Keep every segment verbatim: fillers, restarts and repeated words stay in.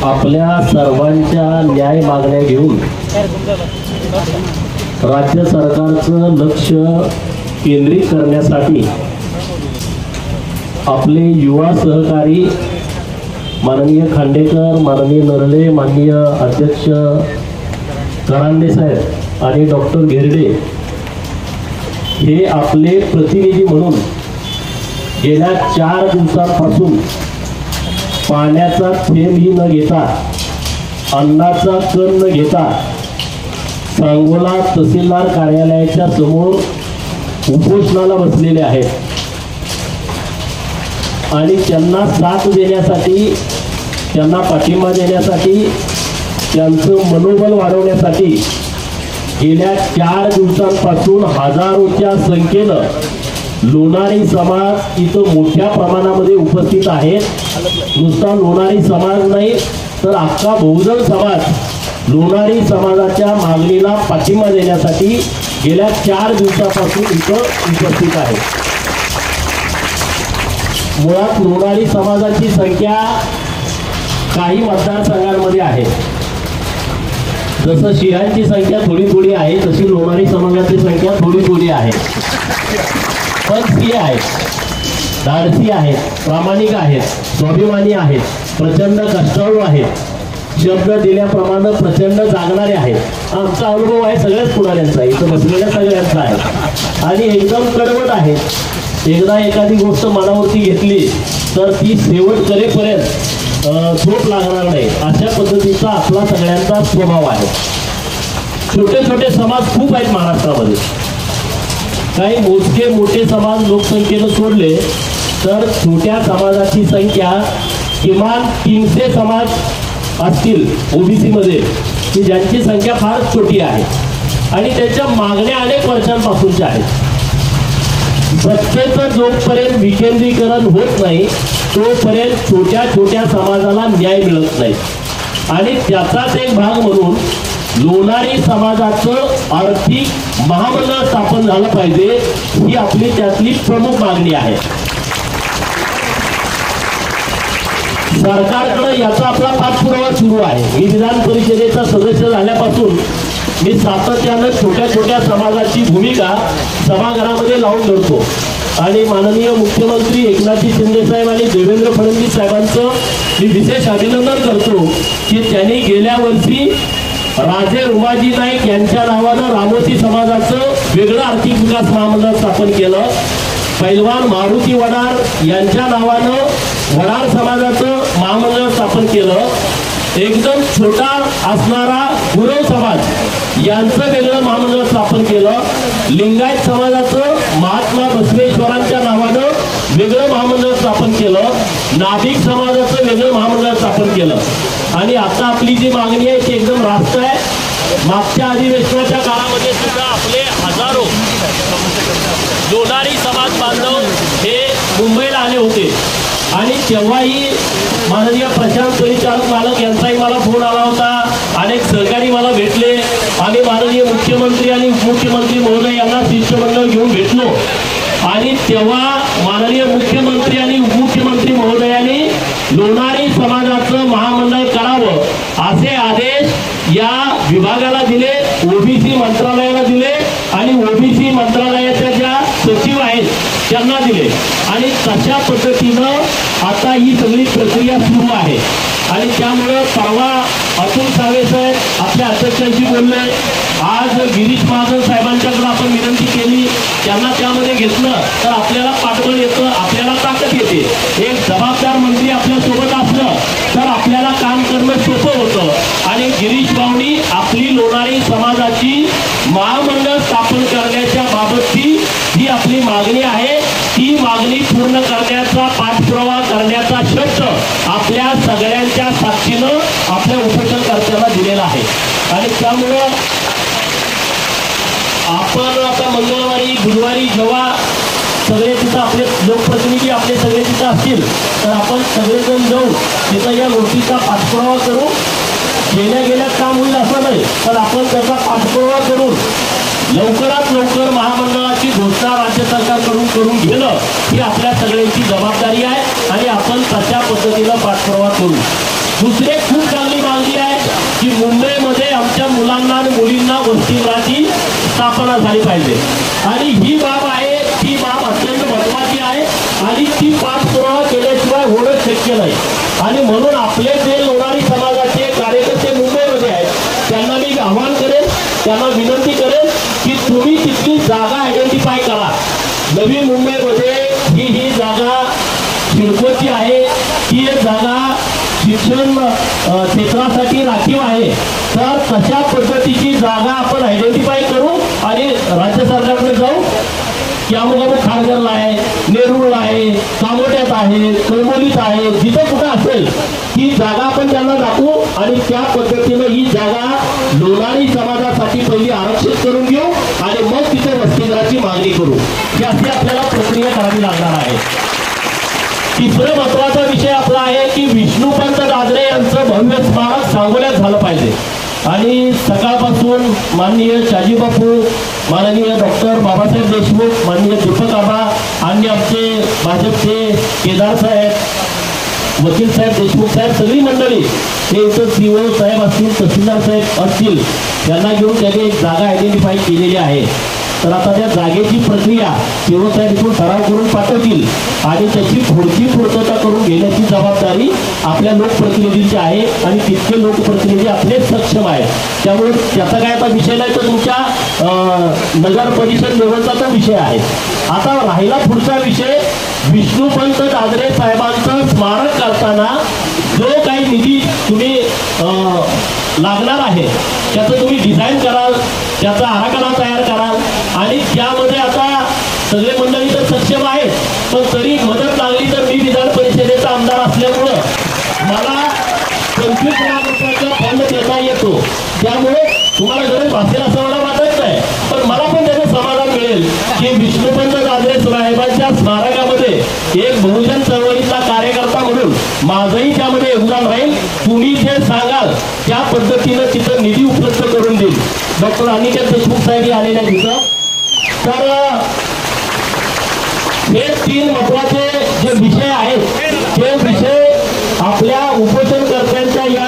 आपल्या सर्वांच्या न्याय मागण्या घेऊन राज्य सरकारचं लक्ष केंद्रित करण्यासाठी आपले युवा सहकारी माननीय खांडेकर, माननीय नरळे, माननीय अध्यक्ष करांडे साहेब आणि डॉक्टर घेरडे हे आपले प्रतिनिधी म्हणून गेल्या चार दिवसांपासून पाण्याचा थेंबही न घेता, अन्नाचा कण न घेता सांगोला तहसीलदार कार्यालयाच्या समोर उपोषणाला बसलेले आहेत आणि त्यांना साथ देण्यासाठी, त्यांना पाठिंबा देण्यासाठी, त्यांचं मनोबल वाढवण्यासाठी गेल्या चार दिवसांपासून हजारोच्या संख्येनं लोणारी समाज इथं मोठ्या प्रमाणामध्ये उपस्थित आहेत. नुसता लोणारी समाज नाही तर अख्खा बहुजन समाज लोणारी समाजाच्या मागणीला पाठिंबा देण्यासाठी गेल्या चार दिवसापासून इथं उपस्थित आहे. मुळात लोणारी समाजाची संख्या काही मतदारसंघांमध्ये आहे. जसं शिहांची संख्या थोडी थोडी आहे तशी लोणारी समाजाची संख्या थोडी थोडी आहे. पण ती आहेत, धाडसी आहेत, प्रामाणिक आहेत, स्वाभिमानी आहेत, प्रचंड कष्टाळू आहेत, शब्द दिल्याप्रमाणे प्रचंड जागणारे आहेत. आमचा अनुभव आहे सगळ्याच पुढाऱ्यांचा, इथं बसलेल्या सगळ्यांचा आहे आणि एकदम कडवट आहे. एकदा एखादी गोष्ट मनावरती घेतली तर ती शेवट करेपर्यंत झोप लागणार नाही, अशा पद्धतीचा आपला सगळ्यांचा स्वभाव आहे. छोटे छोटे समाज खूप आहेत महाराष्ट्रामध्ये. काही मोजके मोठे समाज लोकसंख्येनं सोडले तर छोट्या समाजाची संख्या किमान तीनशे समाज असतील ओबीसी मध्ये, की ज्यांची संख्या फार छोटी आहे आणि त्याच्या मागण्या अनेक वर्षांपासूनच्या आहेत. सत्तेचं जोपर्यंत विकेंद्रीकरण होत नाही तोपर्यंत छोट्या छोट्या समाजाला न्याय मिळत नाही आणि त्याचाच एक भाग म्हणून लोणारी समाजाचं आर्थिक महामंडळ स्थापन झालं पाहिजे, ही आपली त्यातली प्रमुख मागणी आहे. सरकारकडे याचा आपला पाठपुरावा सुरू आहे. मी विधान परिषदेचा सदस्य झाल्यापासून मी सातत्यानं छोट्या छोट्या समाजाची भूमिका सभागृहामध्ये लावून धरतो आणि माननीय मुख्यमंत्री एकनाथजी शिंदे साहेब आणि देवेंद्र फडणवीस साहेबांचं मी विशेष अभिनंदन करतो की त्यांनी गेल्या वर्षी राजे उमाजी नाईक यांच्या नावानं रामोशी समाजाचं वेगळं आर्थिक विकास महामंडळ स्थापन केलं. पैलवान मारुती वडार यांच्या नावानं वडार समाजाचं महामंडळ स्थापन केलं. एकदम छोटा असणारा गुरव समाज यांचं वेगळं महामंडळ स्थापन केलं. लिंगायत समाजाचं महात्मा बसवेश्वरांच्या नावानं वेगळं महामंडळ स्थापन केलं. नाभिक समाजाचं वेगळं महामंडळ स्थापन केलं आणि आता आपली जी मागणी आहे ती एकदम रास्त आहे. मागच्या अधिवेशनाच्या काळामध्ये सुद्धा आपले हजारो लोणारी समाज बांधव हे मुंबईला आले होते आणि तेव्हाही माननीय प्रशांत परिचारक मालक यांचाही मला फोन आला होता. अनेक सहकारी मला भेटले. आम्ही माननीय मुख्यमंत्री आणि उपमुख्यमंत्री महोदय यांना शिष्टमंडळ घेऊन भेटलो आणि तेव्हा माननीय मुख्यमंत्री आणि उपमुख्यमंत्री महोदयांनी लोणारी समाजाचं महामंडळ करावं असे आदेश या विभागाला दिले, ओबीसी मंत्रालयाला दिले आणि ओबीसी मंत्रालयाच्या ज्या सचिव आहेत त्यांना दिले आणि तशा पद्धतीनं आता ही सगळी प्रक्रिया सुरू आहे. आणि त्यामुळं परवा अतुल सावे साहेब आपल्या अध्यक्षांशी बोलले. आज गिरीश महाजन साहेबांच्याकडे आपण विनंती केली, त्यांना त्यामध्ये घेतलं तर आपल्याला पाठबळ येतं, आपल्याला ताकद येते. एक जबाबदार मंत्री आपल्या सोबत असलं तर आपल्याला काम करणं सोपं होतं आणि गिरीश भाऊनी आपली लोणारी समाजाची महामंडळ स्थापन करण्याच्या बाबतची जी आपली मागणी आहे ती मागणी पूर्ण करण्याचा, पाठपुरावा करण्याचा शब्द आपल्या सगळ्यांच्या साक्षीनं आपल्या उपोषणकर्त्यांना दिलेला आहे. आणि त्यामुळं आपण आता मंगळवारी बुधवारी जेव्हा सगळे तिथं आपले लोकप्रतिनिधी आपले सगळे तिथं असतील तर आपण सगळेजण जाऊन तिथं या गोष्टीचा पाठपुरावा करू. गेल्या गेल्या काम होईल असं नाही, पण आपण त्याचा पाठपुरावा करून लवकरात लवकर महामंडळाची घोषणा राज्य सरकारकडून करून घेणं ही आपल्या सगळ्यांची जबाबदारी आहे आणि आपण तशा पद्धतीनं पाठपुरावा करू. दुसरी खूप चांगली मागणी आहे की मुंबईमध्ये आमच्या मुलांना आणि मुलींना वसतिगृहाची स्थापना झाली पाहिजे आणि ही बाब आहे, ती बाब अत्यंत महत्वाची आहे आणि ती पाठपुरावा केल्याशिवाय होणं शक्य नाही. आणि म्हणून आपले जे लोणारी समाजाचे कार्यकर्ते मुंबईमध्ये आहेत त्यांना मी आवाहन करेन, त्यांना विनंती करेन की तुम्ही तिथली जागा आयडेंटिफाय करा. नवी मुंबईमध्ये ही ही जागा सिडकोची आहे, ती एक जागा शिक्षण क्षेत्रासाठी राखीव आहे. तर तशा पद्धतीची जागा आपण आयडेंटिफाय करू आणि राज्य सरकारकडे जाऊ की अमुक अमुक खारघरला आहे, नेरूळला आहे, कामोट्यात आहे, कळमोलीत आहे, जिथं कुठं असेल ती जागा आपण त्यांना दाखवू आणि त्या पद्धतीनं ही जागा लोणारी समाजासाठी पहिली आरक्षित करून घेऊ आणि मग तिथे वसतिगृहाची मागणी करू. ही अशी आपल्याला प्रक्रिया करावी लागणार आहे. तिसरं महत्वाचा विषय आपला आहे की विष्णुपंत दादरे यांचं भव्य स्मारक सांगोल्यात झालं पाहिजे आणि सकाळपासून माननीय शाजी बापू, माननीय डॉक्टर बाबासाहेब देशमुख, माननीय दीपक आबा आणि आमचे भाजपचे केदार साहेब, वकील साहेब, देशमुख साहेब, सगळी मंडळी हे इथं सीओ साहेब असतील, तहसीलदार साहेब असतील, यांना घेऊन त्यांनी एक जागा आयडेंटिफाय केलेली आहे. तर आता त्या जागेची प्रक्रिया सीओ साहेब इथून ठराव करून पाठवतील आणि त्याची पुढची पूर्तता करून घेण्याची जबाबदारी आपल्या लोकप्रतिनिधींची आहे आणि तितके लोकप्रतिनिधी आपले सक्षम आहेत. त्यामुळे त्याचा काय आता विषय नाही, तर तुमच्या नगर परिषद लेवलचा तो विषय आहे. आता राहिला पुढचा विषय, विष्णुपंत दादरे साहेबांचं स्मारक करताना जो काही निधी तुम्ही लागणार आहे त्याचं तुम्ही डिझाईन कराल, त्याचा आराखडा तयार कराल आणि त्यामध्ये आता सगळे मंडळी तर सक्षम आहेत, पण तरी मदत लागली तर मी विधान परिषदेचा आमदार असल्यामुळं मला पंचवीस लाख रुपयाचा फंड देता येतो. त्यामुळे तुम्हाला गरज भासेल असं मला वाटत नाही, पण मला पण त्याचं समाधान मिळेल की विष्णुपंत दादरे साहेबांच्या स्मारकामध्ये एक बहुजन चळवळीचा कार्यकर्ता म्हणून माझंही त्यामध्ये योगदान राहील. तुम्ही जे सांगाल त्या पद्धतीनं तिथं निधी उपलब्ध करून देईल. डॉक्टर अनिकेत देशमुख साहेब आलेले आहेत तिथं. तर हे तीन महत्वाचे जे विषय आहेत ते विषय आपल्या उपोषणकर्त्यांच्या या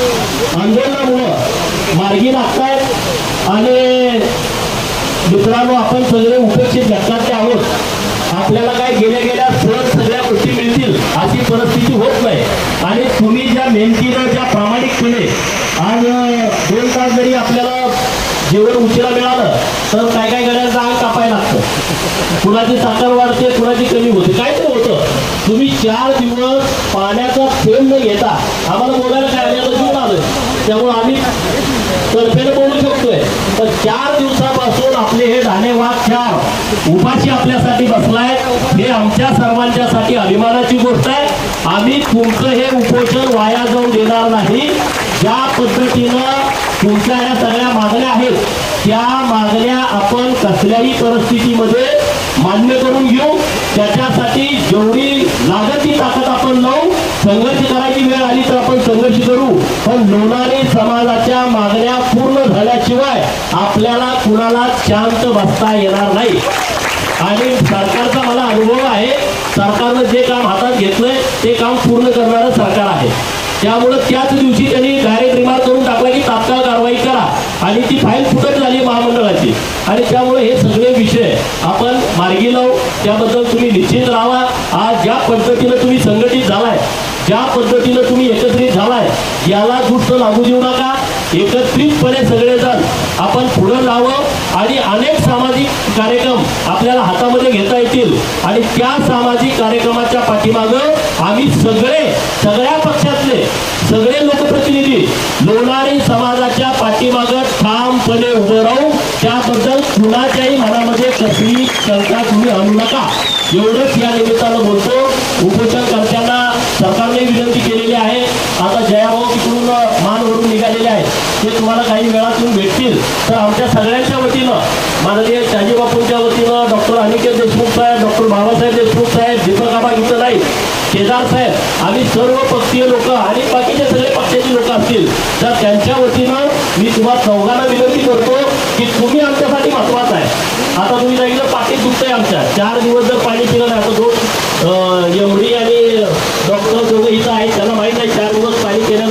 आंदोलनामुळं मार्गी लागतायत आणि मित्रांनो आपण सगळे उपेक्षित घटकाचे आहोत. आपल्याला काय गेल्या गेल्या सहज सगळ्या गोष्टी मिळतील अशी परिस्थिती होत नाही आणि तुम्ही ज्या मेहनतीनं, ज्या प्रामाणिकपणे आज दोन तास जरी आपल्याला जेवण उशिरा मिळालं तर काय काय गड्यांचं अंग कापायला लागतं, कुणाची साखर वाढते, कुणाची कमी होते, काय तर होतं. तुम्ही चार दिवस पाण्याचा थेंब न घेता आम्हाला बोलायला काय आल्याचं घेऊन आलोय, त्यामुळे आम्ही तडफेने बोलू शकतोय. पण चार दिवसापासून आपले हे ढाणे वाघ चार उपाशी आपल्यासाठी बसलाय, हे आमच्या सर्वांच्यासाठी अभिमानाची गोष्ट आहे. आम्ही तुमचं हे उपोषण वाया जाऊन देणार नाही. ज्या पद्धतीनं तुमच्या या सगळ्या मागण्या आहेत त्या मागण्या आपण कसल्याही परिस्थितीमध्ये मान्य करून घेऊ. त्याच्यासाठी जेवढी लागत ती ताकद आपण लावू. संघर्ष करायची वेळ आली तर आपण संघर्ष करू, पण लोणारी समाजाच्या मागण्या पूर्ण झाल्याशिवाय आपल्याला कुणाला शांत बसता येणार नाही. आणि सरकारचा मला अनुभव आहे, सरकारनं जे काम हातात घेतलंय ते काम पूर्ण करणारं सरकार आहे. त्यामुळे त्याच दिवशी त्यांनी डायरेक्ट रिमार्क करून टाकला की तात्काळ कारवाई करा आणि ती फाईल फुटत झाली महामंडळाची. आणि त्यामुळे हे सगळे विषय आपण मार्गी लावू. त्याबद्दल तुम्ही निश्चित राहा. आज ज्या पद्धतीनं तुम्ही संघटित झालाय, ज्या पद्धतीनं तुम्ही एकत्रित झालाय, याला दुष्ट लागू देऊ नका. एकत्रितपणे सगळेजण आपण पुढे जावं आणि अनेक सामाजिक कार्यक्रम आपल्याला हातामध्ये घेता येतील आणि त्या सामाजिक कार्यक्रमाच्या पाठीमागं आम्ही सगळे, सगळ्या पक्षातले सगळे लोकप्रतिनिधी लोणारी समाजाच्या पाठीमागं ठामपणे उभे राहू. त्याबद्दल कुणाच्याही मनामध्ये कसली शंका तुम्ही आणू नका, एवढंच या निमित्तानं बोलतो. उपोषणकर्त्यांना सरकारने विनंती केलेली आहे. आता जयाभाऊ तिकडून मान ओढून निघालेले आहेत, ते तुम्हाला काही वेळातून भेटतील. तर आमच्या सगळ्यांच्या वतीनं, माननीय शाजी बापूंच्या वतीनं, डॉक्टर अनिकेत देशमुख साहेब, डॉक्टर बाबासाहेब देशमुख साहेब, दीपक आबा गीतं नाईक, केदार साहेब, आम्ही सर्व पक्षीय लोक आणि बाकीचे सगळे पक्षाचे लोक असतील तर त्यांच्या वतीनं मी तुम्हाला चौघांना विनंती करतो की तुम्ही आमच्यासाठी महत्वाचं आहे. आता तुम्ही सांगितलं पाठी दुखतंय आमच्या, चार दिवस जर पाणी पिलं नाही, आता दोन एमडी आणि डॉक्टर दोघं इथं आहेत, त्यांना माहीत नाही चार दिवस पाणी पिण्याचं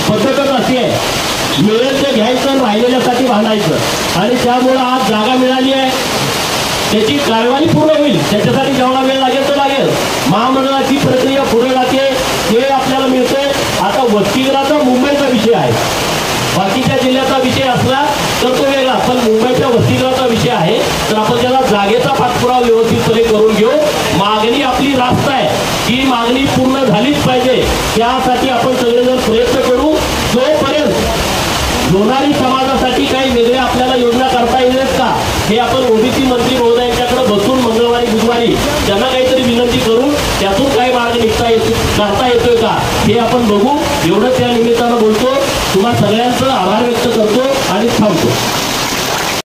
पद्धतच अशी आहे, मिळेल ते घ्यायचं, राहिलेल्यासाठी भांडायचं. आणि त्यामुळं आज जागा मिळाली आहे, त्याची कारवाई पूर्ण होईल. त्याच्यासाठी जेवढा वेळ लागेल तो लागेल. महामंडळाची प्रक्रिया पुढे जाते, हे आपल्याला मिळते. आता वसतिगृहाचा मुंबईचा विषय आहे, बाकीच्या जिल्ह्याचा विषय असला तर तो वेगळा, पण मुंबईच्या वसतिगृहाचा विषय आहे. तर आपण त्याला जागेचा पाठपुरावा व्यवस्थितपणे करून घेऊ. मागणी आपली रास्त आहे, ही मागणी पूर्ण झालीच पाहिजे. त्यासाठी आपण सगळेजण प्रयत्न करू. जोपर्यंत लोणारी समाजासाठी काही वेगळ्या आपल्याला योजना करता येईल का, हे आपण ओबीसी मंत्री महोदयांच्याकडे बसून मंगळवारी बुधवारी त्यांना काहीतरी विनंती करून त्यातून काही मार्ग निघता येतो करता येतोय का हे आपण बघू. एवढंच या निमित्तानं बोलतो. तुम्हा सगळ्यांचं आभार व्यक्त करतो आणि थांबतो.